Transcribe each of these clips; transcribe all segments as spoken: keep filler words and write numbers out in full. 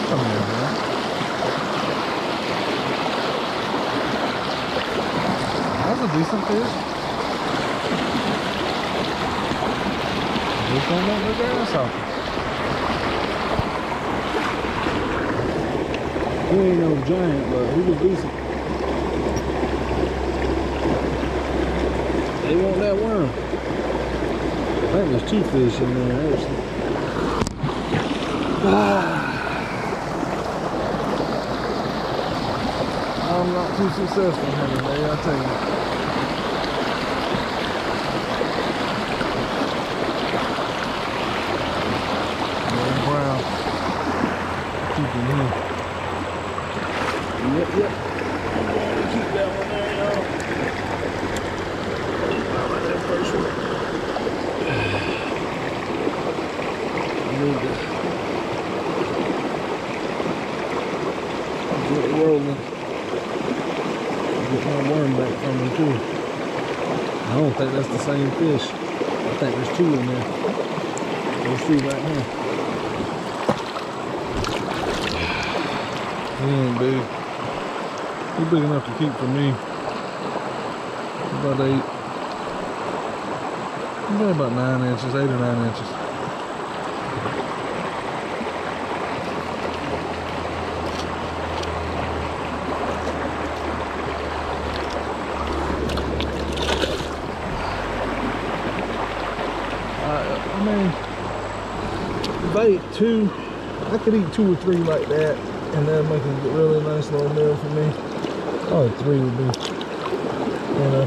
Come here, man. That's a decent fish. Just don't want the grasshopper. He ain't no giant, but he was decent. They want that worm. I think there's two fish in there, actually. Ah. I'm not too successful here today, I'll tell you. Little brown. Keep him here. Yep, yep. I'm going to keep that one there, y'all. How about that first one? I need to get it rolling. Get my worm back from him too. I don't think that's the same fish. I think there's two in there. Let's see right here. He ain't big. He's big enough to keep for me. About eight. About, about nine inches, eight or nine inches. I mean, if I ate two, I could eat two or three like that, and that'd make a really nice little meal for me. Oh, three would be, you know.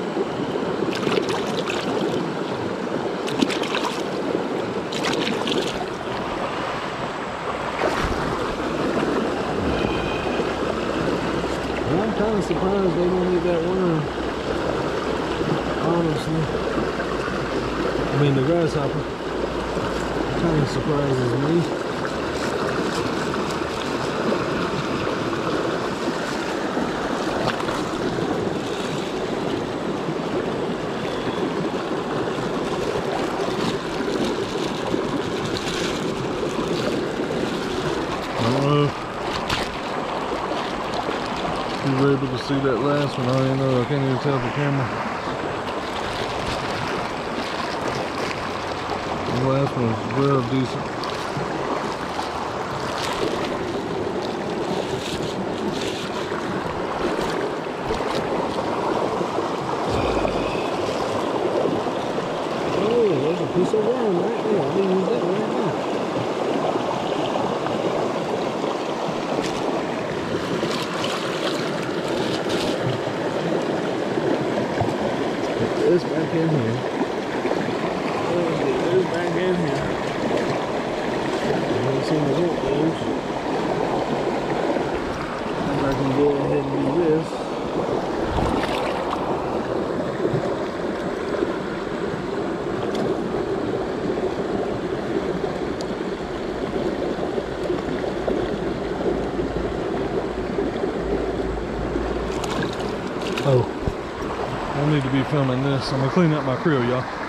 Well, I'm kind of surprised they don't eat that worm. Honestly. I mean, the grasshopper kind of surprises me. I don't know if you were able to see that last one. I don't even know. I can't even tell the camera. The last one was real decent. Oh, there's a piece of worm right there. I'm gonna use that right now. Put this back in here. This back in here. I haven't seen the rope those. I can go ahead and do this. Oh, I need to be filming this. I'm gonna clean up my creel, y'all.